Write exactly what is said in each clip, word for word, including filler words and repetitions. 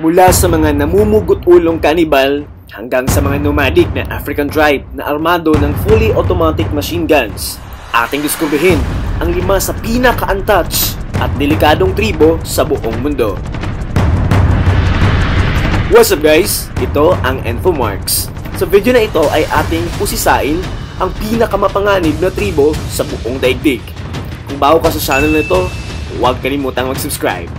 Mula sa mga namumugot-ulong kanibal hanggang sa mga nomadic na African tribe na armado ng fully automatic machine guns, ating diskubrihin ang lima sa pinaka-untouched at delikadong tribo sa buong mundo. What's up guys? Ito ang Infomarks. Sa video na ito ay ating pusisain ang pinakamapanganib na tribo sa buong daigdig. Kung bago ka sa channel na ito, huwag kalimutang mag-subscribe.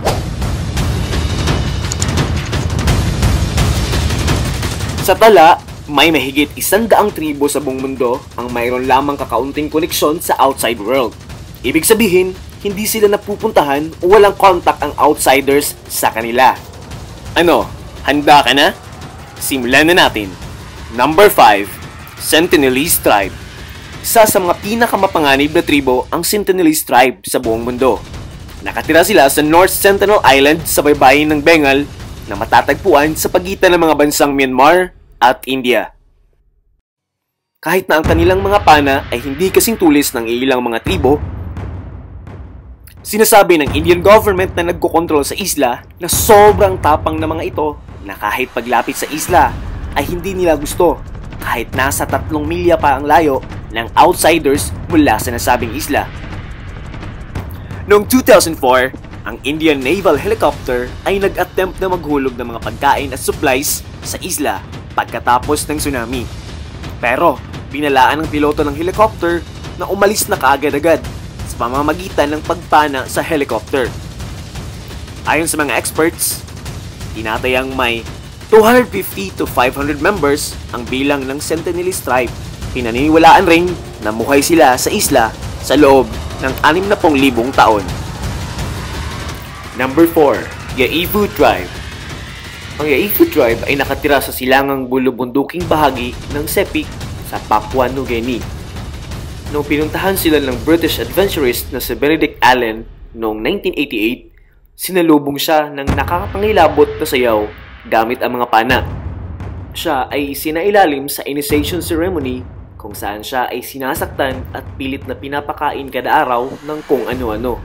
Sa tala, may mahigit isang daang tribo sa buong mundo ang mayroon lamang kakaunting koneksyon sa outside world. Ibig sabihin, hindi sila napupuntahan o walang contact ang outsiders sa kanila. Ano? Handa ka na? Simulan na natin. Number five. Sentinelese Tribe. Isa sa mga pinakamapanganib na tribo ang Sentinelese Tribe sa buong mundo. Nakatira sila sa North Sentinel Island sa baybayin ng Bengal na matatagpuan sa pagitan ng mga bansang Myanmar at India. Kahit na ang kanilang mga pana ay hindi kasing tulis ng ilang mga tribo, sinasabi ng Indian government na nagkokontrol sa isla na sobrang tapang ng mga ito na kahit paglapit sa isla ay hindi nila gusto kahit nasa tatlong milya pa ang layo ng outsiders mula sa nasabing isla. Noong two thousand four, ang Indian Naval Helicopter ay nag-attempt na maghulog ng mga pagkain at supplies sa isla pagkatapos ng tsunami. Pero, binalaan ng piloto ng helicopter na umalis na kaagad-agad sa pamamagitan ng pagpana sa helicopter. Ayon sa mga experts, tinatayang may two hundred fifty to five hundred members ang bilang ng Sentinelese Tribe. Pinaniniwalaan rin na muhay sila sa isla sa loob ng anim na pung libong taon. Number four. Yaifu Tribe. Ang Yaifu Tribe ay nakatira sa silangang bulubunduking bahagi ng Sepik sa Papua New Guinea. Noong pinuntahan sila ng British adventurist na si Benedict Allen noong nineteen eighty-eight, sinalubong siya ng nakakapangilabot na sayaw gamit ang mga pana. Siya ay sinailalim sa initiation ceremony kung saan siya ay sinasaktan at pilit na pinapakain kada araw ng kung ano-ano.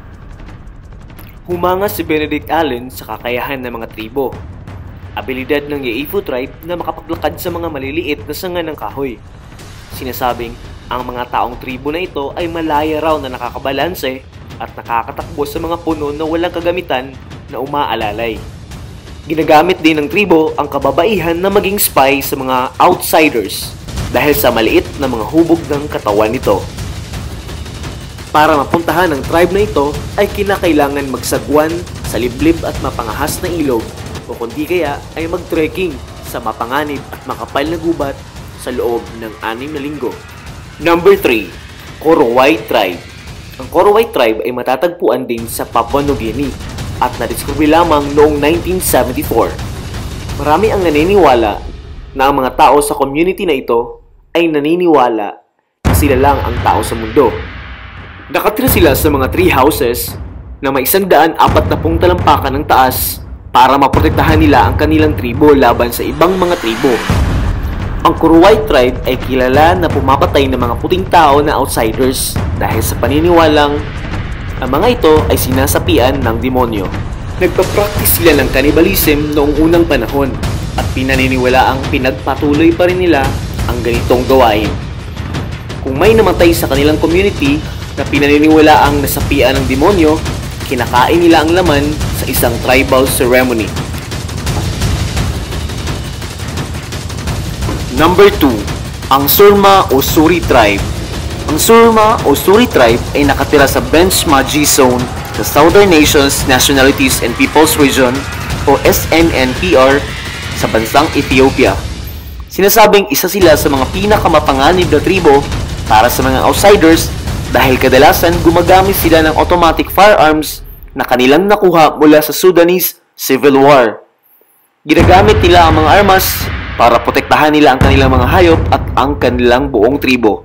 Humanga si Benedict Allen sa kakayahan ng mga tribo. Abilidad ng Yaifu Tribe na makapaglakad sa mga maliliit na sanga ng kahoy. Sinasabing ang mga taong tribo na ito ay malaya raw na nakakabalanse at nakakatakbo sa mga puno na walang kagamitan na umaalalay. Ginagamit din ng tribo ang kababaihan na maging spy sa mga outsiders dahil sa maliit na mga hubog ng katawan nito. Para mapuntahan ang tribe na ito ay kinakailangan magsagwan sa liblib at mapangahas na ilog o kundi kaya ay mag-trekking sa mapanganib at makapal na gubat sa loob ng anim na linggo. Number three. Korowai Tribe. Ang Korowai Tribe ay matatagpuan din sa Papua New Guinea at nadiskubre lamang noong nineteen seventy-four. Marami ang naniniwala na ang mga tao sa community na ito ay naniniwala na sila lang ang tao sa mundo. Nakatira sila sa mga tree houses na may isang daan apat na pung talampakan ng taas para maprotektahan nila ang kanilang tribo laban sa ibang mga tribo. Ang Korowai Tribe ay kilala na pumapatay ng mga puting tao na outsiders dahil sa paniniwalang ang mga ito ay sinasapian ng demonyo. Nagpa-practice sila ng cannibalism noong unang panahon at pinaniniwalaang pinagpatuloy pa rin nila ang ganitong gawain. Kung may namatay sa kanilang community na pinaniniwala ang nasapian ng demonyo, kinakain nila ang laman sa isang tribal ceremony. Number two. Ang Surma o Suri Tribe. Ang Surma o Suri Tribe ay nakatira sa Bench-Maji Zone sa Southern Nations, Nationalities and Peoples Region o S N N P R sa bansang Ethiopia. Sinasabing isa sila sa mga pinakamapanganib na tribo para sa mga outsiders dahil kadalasan gumagamit sila ng automatic firearms na kanilang nakuha mula sa Sudanese Civil War. Ginagamit nila ang mga armas para protektahan nila ang kanilang mga hayop at ang kanilang buong tribo.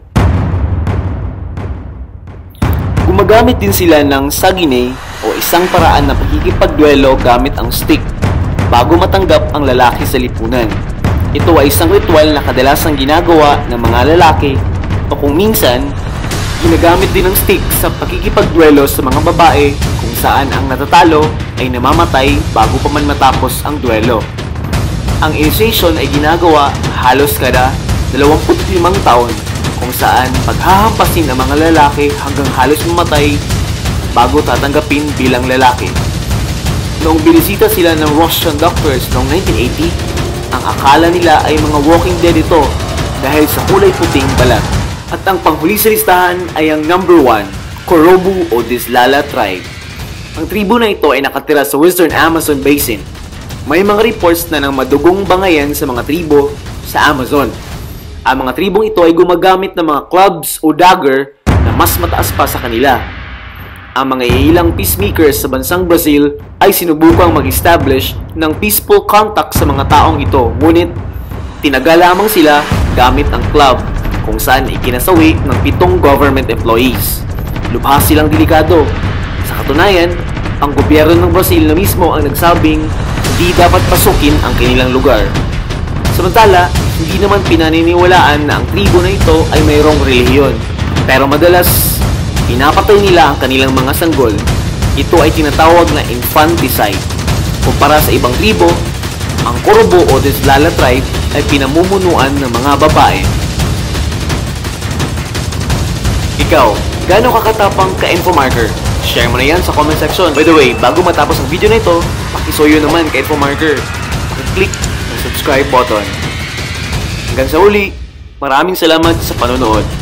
Gumagamit din sila ng sagine o isang paraan na pakikipagduelo gamit ang stick bago matanggap ang lalaki sa lipunan. Ito ay isang ritual na kadalasang ginagawa ng mga lalaki o kung minsan, ginagamit din ng stick sa pakikipagduelo sa mga babae kung saan ang natatalo ay namamatay bago pa man matapos ang duelo. Ang initiation ay ginagawa halos kada dalawampu't limang taon kung saan paghahampasin ang mga lalaki hanggang halos mamatay bago tatanggapin bilang lalaki. Noong binisita sila ng Russian doctors noong nineteen eighty, ang akala nila ay mga walking dead ito dahil sa kulay puting balat. At ang panghuli sa listahan ay ang number one, Korobu o Dislala tribe. Ang tribo na ito ay nakatira sa Western Amazon Basin. May mga reports na ng madugong bangayan sa mga tribo sa Amazon. Ang mga tribong ito ay gumagamit ng mga clubs o dagger na mas mataas pa sa kanila. Ang mga ilang peacemakers sa bansang Brazil ay sinubukang mag-establish ng peaceful contact sa mga taong ito, ngunit tinaga lamang sila gamit ang club kung saan ikinasawi ng pitong government employees. Lubha silang delikado. Sa katunayan, ang gobyerno ng Brazil na mismo ang nagsabing hindi dapat pasukin ang kanilang lugar. Samantala, hindi naman pinaniniwalaan na ang tribo na ito ay mayroong relihiyon. Pero madalas, pinapatay nila ang kanilang mga sanggol. Ito ay tinatawag na infanticide. Kumpara sa ibang tribo, ang Korobo o Dislala tribe ay pinamumunuan ng mga babae. Ikaw, gaano kakatapang ka-infomarker? Share mo na yan sa comment section. By the way, bago matapos ang video na ito, pakisoyo naman ka-infomarker. Pakiclick ang subscribe button. Hanggang sa uli, maraming salamat sa panonood.